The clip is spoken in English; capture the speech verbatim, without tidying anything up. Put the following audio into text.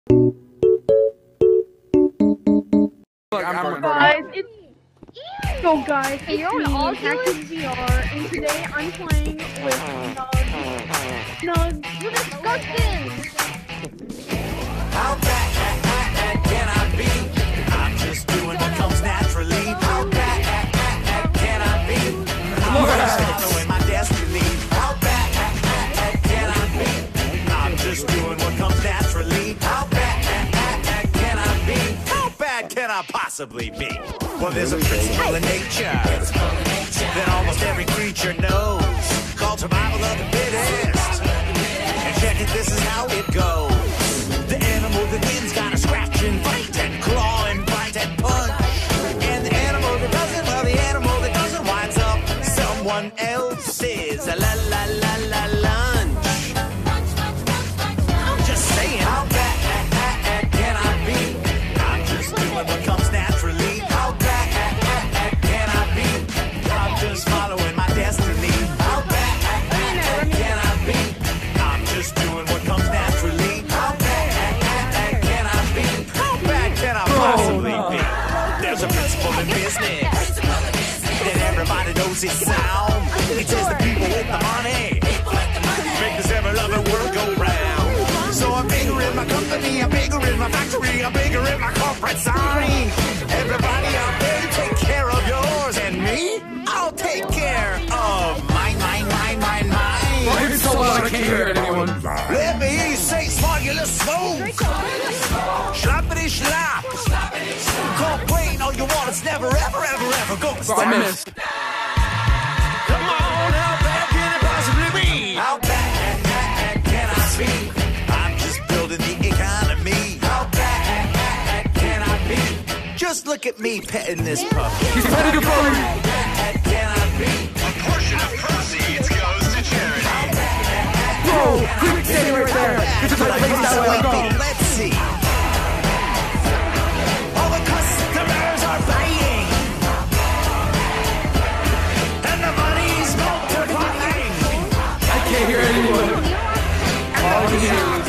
I'm guys, it's so guys, it's me, pcvr, and today I'm playing with Nug. Nug, you're disgusting! How bad can I be? I'm just doing what comes naturally. How bad can I be? I'm just following my destiny. How bad can I be? I'm just doing what comes naturally. How bad can I be? How bad can I possibly be? Well, there's a principle in nature that almost every creature knows, called survival of the fittest. And check it, this is how it goes. The animal that wins gotta scratch and fight and claw and bite and punch. And the animal that doesn't, well, the animal that doesn't winds up someone else's la la la la lunch. I'm just saying, how bad can I be? I'm just doing what comes naturally. How bad can I be? I'm just following my destiny. How bad can I be? I'm just doing what comes naturally. How bad can I be? How bad can I possibly be? There's a principle in business that everybody knows its sound. It says the people with the money make this ever-loving world go round. So I'm bigger in my company, I'm bigger in my factory, I'm bigger in my corporate sign. Everybody out there, take care of yours, and me, I'll take care of mine, mine, mine, mine, mine. Why is it so loud I can't hear anyone? Let me hear you say smogulous smoke. Schlappity schlap. Complain all you want, it's never, ever, ever, ever go. I missed. Come on, how bad can it possibly be? How bad can I be? I'm just building the economy. How bad can I be? Just look at me petting this puppy. He's petting a puppy. How bad can I be? A portion of proceeds goes to charity. Bro, quick standing right there. This is like a place that way. Go. Let's see. All the customers are buying, and the money's multiplying. I can't hear anyone. All I can hear is